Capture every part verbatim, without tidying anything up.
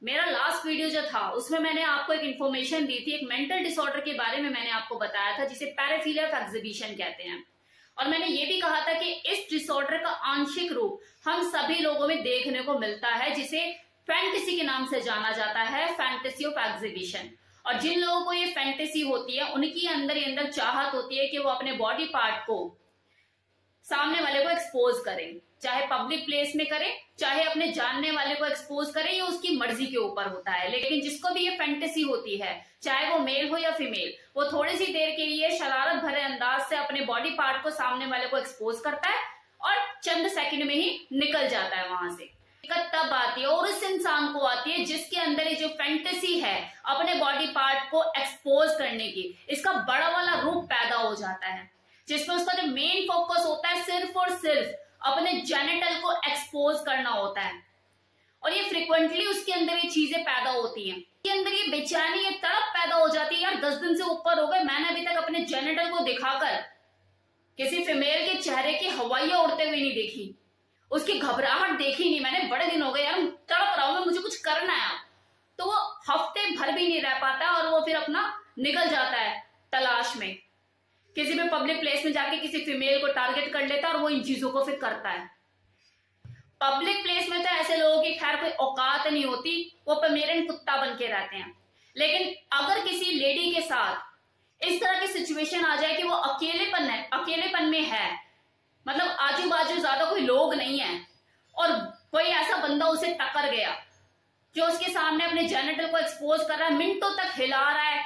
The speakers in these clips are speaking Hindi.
मेरा लास्ट वीडियो जो था उसमें मैंने आपको एक इन्फॉर्मेशन दी थी, एक मेंटल डिसऑर्डर के बारे में मैंने आपको बताया था जिसे पैराफिलिया ऑफ एग्जिबिशन कहते हैं। और मैंने ये भी कहा था कि इस डिसऑर्डर का आंशिक रूप हम सभी लोगों में देखने को मिलता है, जिसे फैंटेसी के नाम से जाना जाता है, फैंटेसी ऑफ एग्जिबिशन। और जिन लोगों को ये फैंटेसी होती है उनकी अंदर ही अंदर चाहत होती है कि वो अपने बॉडी पार्ट को सामने वाले को एक्सपोज करें, चाहे पब्लिक प्लेस में करें, चाहे अपने जानने वाले को एक्सपोज करें, ये उसकी मर्जी के ऊपर होता है। लेकिन जिसको भी ये फैंटेसी होती है, चाहे वो मेल हो या फीमेल, वो थोड़ी सी देर के लिए शरारत भरे अंदाज से अपने बॉडी पार्ट को सामने वाले को एक्सपोज करता है और चंद सेकंड में ही निकल जाता है वहां से। दिक्कत तब आती है और उस इंसान को आती है जिसके अंदर ये जो फैंटेसी है अपने बॉडी पार्ट को एक्सपोज करने की, इसका बड़ा वाला रूप पैदा हो जाता है, जिसमें उसका जो मेन फोकस होता है सिर्फ और सिर्फ अपने जेनिटल को एक्सपोज करना होता है। और ये फ्रिक्वेंटली उसके अंदर ये चीजें पैदा होती हैं, उसके अंदर ये बेचैनी, ये तड़प पैदा हो जाती है, यार दस दिन से ऊपर हो गए मैंने अभी तक अपने जेनिटल को दिखाकर किसी फीमेल के चेहरे की हवाइयां उड़ते हुए नहीं देखी, उसकी घबराहट देखी नहीं मैंने, बड़े दिन हो गए यार तड़प रहा हूं, मुझे कुछ करना है। तो वो हफ्ते भर भी नहीं रह पाता और वो फिर अपना निकल जाता है तलाश में, किसी भी पब्लिक प्लेस में जाके किसी फीमेल को टारगेट कर लेता है और वो इन चीजों को फिर करता है। पब्लिक प्लेस में तो ऐसे लोगों की खैर कोई औकात नहीं होती, वो पमेरियन कुत्ता बन के रहते हैं। लेकिन अगर किसी लेडी के साथ इस तरह की सिचुएशन आ जाए कि वो अकेलेपन है, अकेलेपन में है, मतलब आजू बाजू ज्यादा कोई लोग नहीं है और कोई ऐसा बंदा उसे टक्कर गया जो उसके सामने अपने जेनिटल को एक्सपोज कर रहा है, मिनटों तक हिला रहा है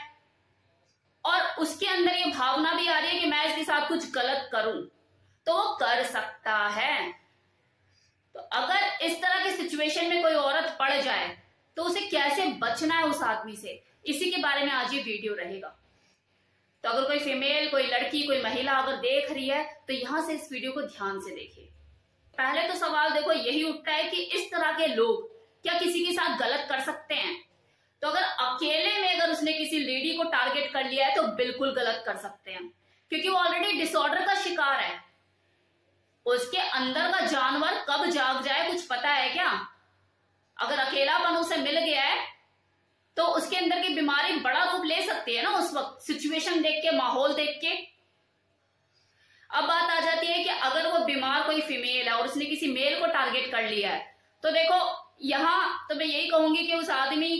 और उसके अंदर ये भावना भी आ रही है कि मैं इसके साथ कुछ गलत करूं, तो वो कर सकता है। तो अगर इस तरह की सिचुएशन में कोई औरत पड़ जाए तो उसे कैसे बचना है उस आदमी से, इसी के बारे में आज ये वीडियो रहेगा। तो अगर कोई फीमेल, कोई लड़की, कोई महिला अगर देख रही है तो यहां से इस वीडियो को ध्यान से देखिए। पहले तो सवाल देखो यही उठता है कि इस तरह के लोग क्या किसी के साथ गलत कर सकते हैं? तो अगर अकेले में अगर उसने किसी लेडी को टारगेट कर लिया है तो बिल्कुल गलत कर सकते हैं, क्योंकि वो ऑलरेडी डिसऑर्डर का शिकार है। उसके अंदर का जानवर कब जाग जाए कुछ पता है क्या? अगर अकेलापन उसे मिल गया है तो उसके अंदर की बीमारी बड़ा रूप ले सकती है ना उस वक्त, सिचुएशन देख के, माहौल देख के। अब बात आ जाती है कि अगर वो बीमार कोई फीमेल है और उसने किसी मेल को टारगेट कर लिया है, तो देखो यहां तो मैं यही कहूंगी कि उस आदमी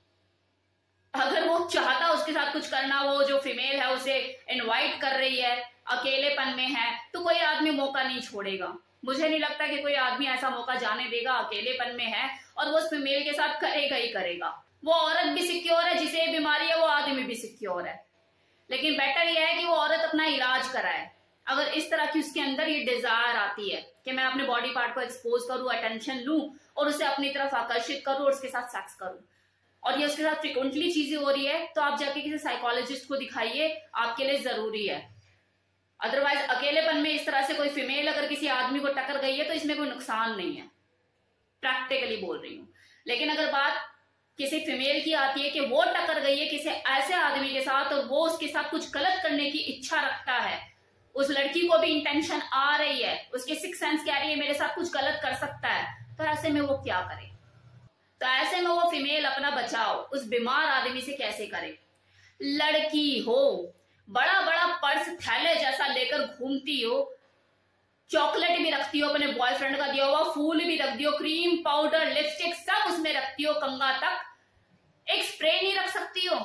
अगर वो चाहता उसके साथ कुछ करना, वो जो फीमेल है उसे इनवाइट कर रही है, अकेलेपन में है, तो कोई आदमी मौका नहीं छोड़ेगा। मुझे नहीं लगता कि कोई आदमी ऐसा मौका जाने देगा, अकेलेपन में है और वो उस फीमेल के साथ करेगा ही करेगा। वो औरत भी सिक्योर है, जिसे बीमारी है वो आदमी भी सिक्योर है। लेकिन बेटर यह है कि वो औरत अपना इलाज कराए। अगर इस तरह की उसके अंदर ये डिजायर आती है कि मैं अपने बॉडी पार्ट को एक्सपोज करूं, अटेंशन लूं और उसे अपनी तरफ आकर्षित करूं और उसके साथ सेक्स करूं, और ये उसके साथ फ्रिक्वेंटली चीजें हो रही है, तो आप जाके किसी साइकोलॉजिस्ट को दिखाइए, आपके लिए जरूरी है। अदरवाइज अकेलेपन में इस तरह से कोई फीमेल अगर किसी आदमी को टक्कर गई है तो इसमें कोई नुकसान नहीं है, प्रैक्टिकली बोल रही हूं। लेकिन अगर बात किसी फीमेल की आती है कि वो टक्कर गई है किसी ऐसे आदमी के साथ और वो उसके साथ कुछ गलत करने की इच्छा रखता है, उस लड़की को भी इंटेंशन आ रही है, उसके सिक्स सेंस कह रही है मेरे साथ कुछ गलत कर सकता है, तो ऐसे में वो क्या करे? तो ऐसे में वो फीमेल अपना बचाव उस बीमार आदमी से कैसे करे? लड़की हो, बड़ा बड़ा पर्स थैले जैसा लेकर घूमती हो, चॉकलेट भी रखती हो, अपने बॉयफ्रेंड का दिया हुआ फूल भी रख दियो, क्रीम, पाउडर, लिपस्टिक सब उसमें रखती हो, कंघा तक, एक स्प्रे नहीं रख सकती हो?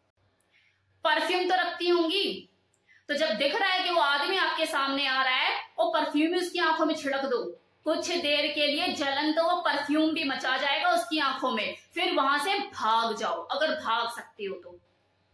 परफ्यूम तो रखती होंगी। तो जब दिख रहा है कि वो आदमी आपके सामने आ रहा है, वो परफ्यूम उसकी आंखों में छिड़क दो, कुछ देर के लिए जलन तो वो परफ्यूम भी मचा जाएगा उसकी आंखों में, फिर वहां से भाग जाओ अगर भाग सकती हो तो।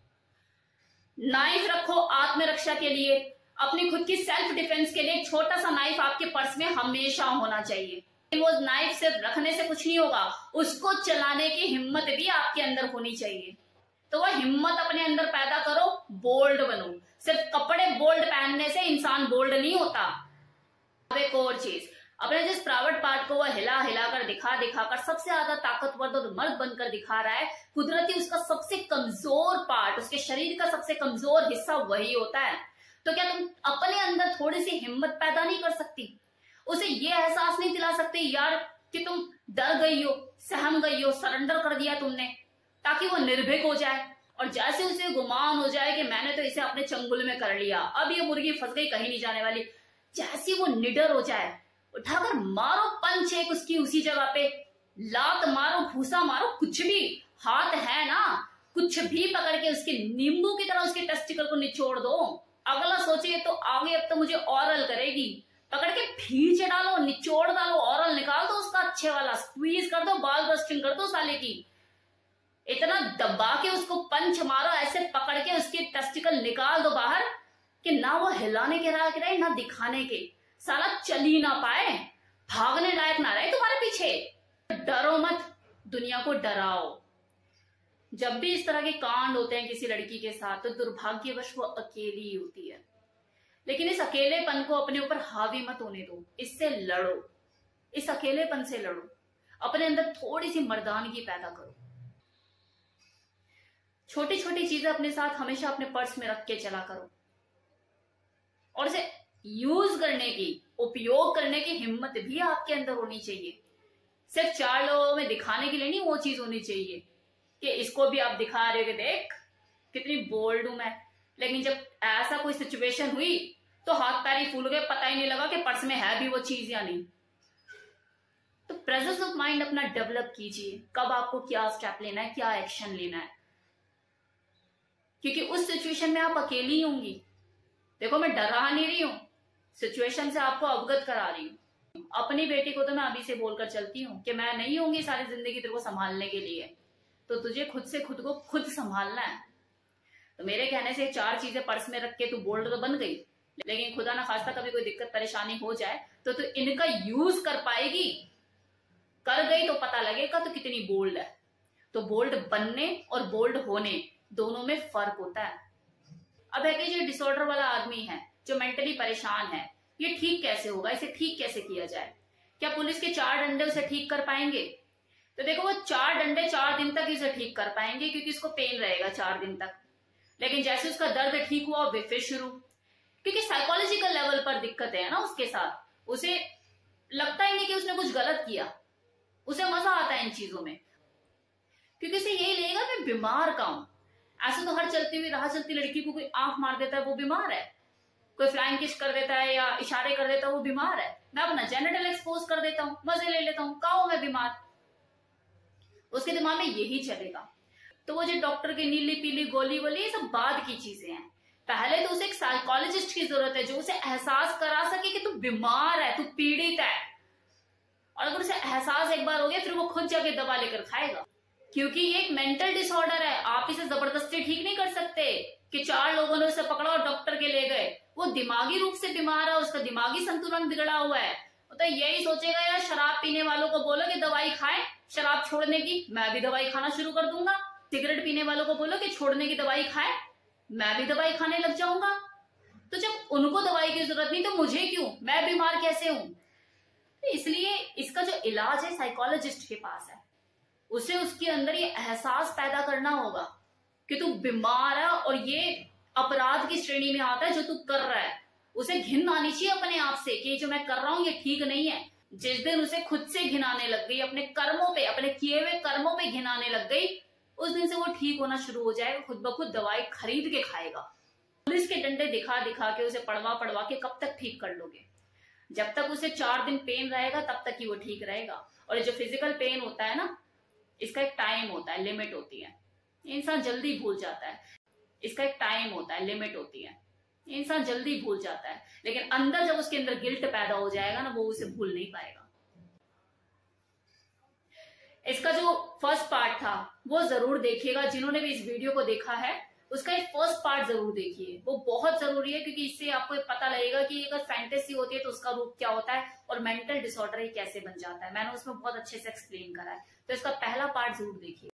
नाइफ रखो आत्मरक्षा के लिए, अपनी खुद की सेल्फ डिफेंस के लिए एक छोटा सा नाइफ आपके पर्स में हमेशा होना चाहिए। वो नाइफ सिर्फ रखने से कुछ नहीं होगा, उसको चलाने की हिम्मत भी आपके अंदर होनी चाहिए। तो वह हिम्मत अपने अंदर पैदा करो, बोल्ड बनो। सिर्फ कपड़े बोल्ड पहनने से इंसान बोल्ड नहीं होता। अब एक और चीज, अपने जिस प्राइवेट पार्ट को वह हिला हिला कर दिखा दिखा कर सबसे ज्यादा ताकतवर और मर्द बनकर दिखा रहा है, कुदरती उसका सबसे कमजोर पार्ट, उसके शरीर का सबसे कमजोर हिस्सा वही होता है। तो क्या तुम अपने अंदर थोड़ी सी हिम्मत पैदा नहीं कर सकती? उसे ये एहसास नहीं दिला सकती यार कि तुम डर गई हो, सहम गई हो, सरेंडर कर दिया तुमने ताकि वो निर्भीक हो जाए, और जैसे उसे गुमान हो जाए कि मैंने तो इसे अपने चंगुल में कर लिया, अब ये मुर्गी फंस गई, कहीं नहीं जाने वाली, जैसे वो निडर हो जाए, उठाकर मारो पंच एक उसकी उसी जगह पे, लात मारो, भूसा मारो, कुछ भी, हाथ है ना, कुछ भी पकड़ के उसके नींबू की तरह उसके टेस्टिकल को निचोड़ दो। अगला सोचे तो आगे अब तो मुझे ऑरल करेगी, पकड़ के भींच डालो, निचोड़ डालो, ऑरल निकाल दो उसका अच्छे वाला, स्क्वीज कर दो, बाल बस्टिंग कर दो साले की, इतना दबा के उसको पंच मारो, ऐसे पकड़ के उसके टेस्टिकल निकाल दो बाहर कि ना वो हिलाने के लायक रहे ना दिखाने के, साला चल ही ना पाए, भागने लायक ना रहे तुम्हारे पीछे। डरो मत, दुनिया को डराओ। जब भी इस तरह के कांड होते हैं किसी लड़की के साथ तो दुर्भाग्यवश वो अकेली ही होती है, लेकिन इस अकेलेपन को अपने ऊपर हावी मत होने दो, इससे लड़ो, इस अकेलेपन से लड़ो, अपने अंदर थोड़ी सी मर्दानगी पैदा करो। छोटी छोटी चीजें अपने साथ हमेशा अपने पर्स में रख के चला करो, और इसे यूज करने की, उपयोग करने की हिम्मत भी आपके अंदर होनी चाहिए। सिर्फ चार लोगों में दिखाने के लिए नहीं वो चीज होनी चाहिए कि इसको भी आप दिखा रहे हो कि देख कितनी बोल्ड हूं मैं, लेकिन जब ऐसा कोई सिचुएशन हुई तो हाथ पैर ही फूल गए, पता ही नहीं लगा कि पर्स में है भी वो चीज या नहीं। तो प्रेजेंस ऑफ माइंड अपना डेवलप कीजिए, कब आपको क्या स्टेप लेना है, क्या एक्शन लेना है, क्योंकि उस सिचुएशन में आप अकेली ही होंगी। देखो मैं डरा नहीं रही हूं, सिचुएशन से आपको अवगत करा रही हूं। अपनी बेटी को तो मैं अभी से बोलकर चलती हूँ कि मैं नहीं होंगी सारी जिंदगी तेरे को संभालने के लिए, तो तुझे खुद से खुद को खुद संभालना है। तो मेरे कहने से चार चीजें पर्स में रख के तू बोल्ड तो बन गई, लेकिन खुदा ना खास्ता कभी कोई दिक्कत परेशानी हो जाए तो तू इनका यूज कर पाएगी, कर गई तो पता लगेगा तो कितनी बोल्ड है। तो बोल्ड बनने और बोल्ड होने दोनों में फर्क होता है। अब है कि जो डिसऑर्डर वाला आदमी है, जो मेंटली परेशान है, ये ठीक कैसे होगा, इसे ठीक कैसे किया जाए? क्या पुलिस के चार डंडे उसे ठीक कर पाएंगे? तो देखो वो चार डंडे चार दिन तक इसे ठीक कर पाएंगे क्योंकि इसको पेन रहेगा चार दिन तक, लेकिन जैसे उसका दर्द ठीक हुआ वे फिर शुरू, क्योंकि साइकोलॉजिकल लेवल पर दिक्कत है ना उसके साथ, उसे लगता ही नहीं कि उसने कुछ गलत किया, उसे मजा आता है इन चीजों में, क्योंकि उसे यही लगेगा मैं बीमार का हूं। ऐसे तो हर चलती हुई राह चलती लड़की को कोई आंख मार देता है वो बीमार है, कोई फ्लाइंग किस कर देता है या इशारे कर देता है वो बीमार है, मैं अपना जेनिटल एक्सपोज कर देता हूँ, मजे ले लेता हूँ, कहा मैं बीमार, उसके दिमाग में यही चलेगा। तो वो जो डॉक्टर की नीली पीली गोली वोली ये सब बाद की चीजें हैं, पहले तो उसे एक साइकोलॉजिस्ट की जरूरत है जो उसे एहसास करा सके कि तू बीमार है, तू पीड़ित है, और अगर उसे एहसास एक बार हो गया फिर वो खुद जाके दवा लेकर खाएगा, क्योंकि ये एक मेंटल डिसऑर्डर है। आप इसे जबरदस्ती ठीक नहीं कर सकते कि चार लोगों ने उसे पकड़ा और डॉक्टर के ले गए, वो दिमागी रूप से बीमार है, उसका दिमागी संतुलन बिगड़ा हुआ है। तो यही सोचेगा यार शराब पीने वालों को बोलो कि दवाई खाएं शराब छोड़ने की, मैं भी दवाई खाना शुरू कर दूंगा, सिगरेट पीने वालों को बोलो कि छोड़ने की दवाई खाएं, मैं भी दवाई खाने लग जाऊंगा। तो जब उनको दवाई की जरूरत नहीं तो मुझे क्यों, मैं बीमार कैसे हूं? तो इसलिए इसका जो इलाज है साइकोलॉजिस्ट के पास है, उसे उसके अंदर ये एहसास पैदा करना होगा कि तू बीमार है और ये अपराध की श्रेणी में आता है जो तू कर रहा है। उसे घिन आनी चाहिए अपने आप से कि जो मैं कर रहा हूं ये ठीक नहीं है। जिस दिन उसे खुद से घिन आने लग गई, अपने कर्मों पे, अपने किए हुए कर्मों पे घिन आने लग गई, उस दिन से वो ठीक होना शुरू हो जाएगा, खुद ब खुद दवाई खरीद के खाएगा। पुलिस के डंडे दिखा दिखा के उसे पड़वा पड़वा के कब तक ठीक कर लोगे? जब तक उसे चार दिन पेन रहेगा तब तक ही वो ठीक रहेगा। और जो फिजिकल पेन होता है ना, इसका एक टाइम होता है, लिमिट होती है, इंसान जल्दी भूल जाता है। इसका एक टाइम होता है, लिमिट होती है, इंसान जल्दी भूल जाता है, लेकिन अंदर जब उसके अंदर गिल्ट पैदा हो जाएगा ना, वो उसे भूल नहीं पाएगा। इसका जो फर्स्ट पार्ट था वो जरूर देखिएगा, जिन्होंने भी इस वीडियो को देखा है उसका एक फर्स्ट पार्ट जरूर देखिए, वो बहुत जरूरी है, क्योंकि इससे आपको पता लगेगा कि अगर फैंटेसी होती है तो उसका रूप क्या होता है और मेंटल डिसऑर्डर कैसे बन जाता है। मैंने उसमें बहुत अच्छे से एक्सप्लेन करा है, तो इसका पहला पार्ट जरूर देखिए।